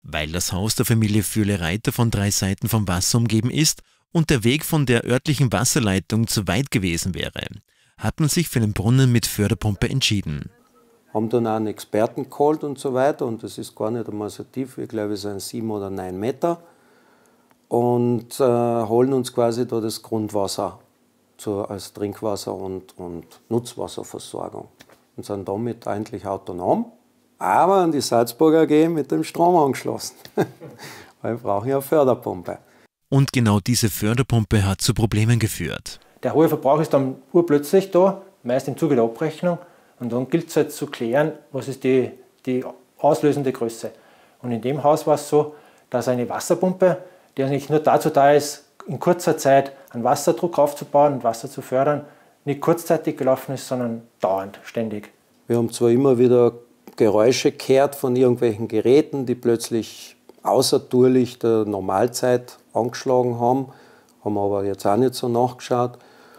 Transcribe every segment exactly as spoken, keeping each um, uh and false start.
Weil das Haus der Familie Föhle-Reiter von drei Seiten vom Wasser umgeben ist und der Weg von der örtlichen Wasserleitung zu weit gewesen wäre, hat man sich für einen Brunnen mit Förderpumpe entschieden. Haben dann auch einen Experten geholt und so weiter und das ist gar nicht einmal so tief, ich glaube es sind sieben oder neun Meter und äh, holen uns quasi da das Grundwasser zu, als Trinkwasser- und, und Nutzwasserversorgung und sind damit eigentlich autonom, aber an die Salzburger A G mit dem Strom angeschlossen, weil wir brauchen ja eine Förderpumpe. Und genau diese Förderpumpe hat zu Problemen geführt. Der hohe Verbrauch ist dann urplötzlich da, meist im Zuge der Abrechnung. Und dann gilt es halt zu klären, was ist die, die auslösende Größe. Und in dem Haus war es so, dass eine Wasserpumpe, die eigentlich nur dazu da ist, in kurzer Zeit einen Wasserdruck aufzubauen und Wasser zu fördern, nicht kurzzeitig gelaufen ist, sondern dauernd, ständig. Wir haben zwar immer wieder Geräusche gehört von irgendwelchen Geräten, die plötzlich außertourlich der Normalzeit angeschlagen haben, haben aber jetzt auch nicht so nachgeschaut.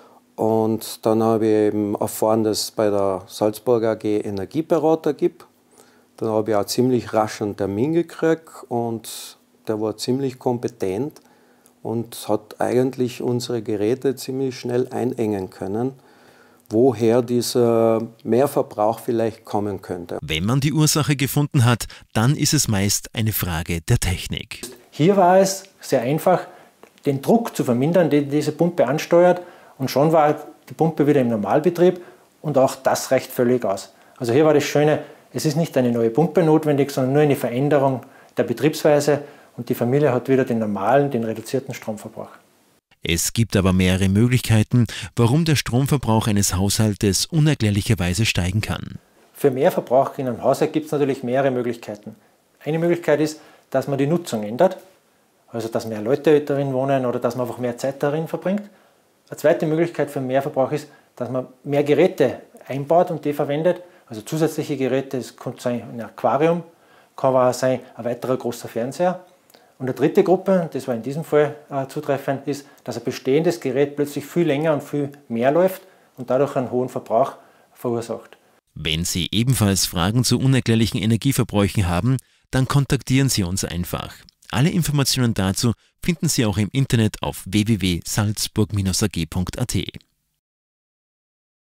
Und dann habe ich eben erfahren, dass es bei der Salzburger A G Energieberater gibt. Dann habe ich auch ziemlich rasch einen Termin gekriegt und der war ziemlich kompetent und hat eigentlich unsere Geräte ziemlich schnell einengen können, woher dieser Mehrverbrauch vielleicht kommen könnte. Wenn man die Ursache gefunden hat, dann ist es meist eine Frage der Technik. Hier war es sehr einfach, den Druck zu vermindern, den diese Pumpe ansteuert. Und schon war die Pumpe wieder im Normalbetrieb und auch das reicht völlig aus. Also hier war das Schöne, es ist nicht eine neue Pumpe notwendig, sondern nur eine Veränderung der Betriebsweise und die Familie hat wieder den normalen, den reduzierten Stromverbrauch. Es gibt aber mehrere Möglichkeiten, warum der Stromverbrauch eines Haushaltes unerklärlicherweise steigen kann. Für mehr Verbrauch in einem Haushalt gibt es natürlich mehrere Möglichkeiten. Eine Möglichkeit ist, dass man die Nutzung ändert, also dass mehr Leute darin wohnen oder dass man einfach mehr Zeit darin verbringt. Eine zweite Möglichkeit für Mehrverbrauch ist, dass man mehr Geräte einbaut und die verwendet, also zusätzliche Geräte, es kann sein ein Aquarium, kann aber auch sein ein weiterer großer Fernseher. Und eine dritte Gruppe, das war in diesem Fall äh, zutreffend, ist, dass ein bestehendes Gerät plötzlich viel länger und viel mehr läuft und dadurch einen hohen Verbrauch verursacht. Wenn Sie ebenfalls Fragen zu unerklärlichen Energieverbräuchen haben, dann kontaktieren Sie uns einfach. Alle Informationen dazu finden Sie auch im Internet auf w w w punkt salzburg Bindestrich a g punkt a t.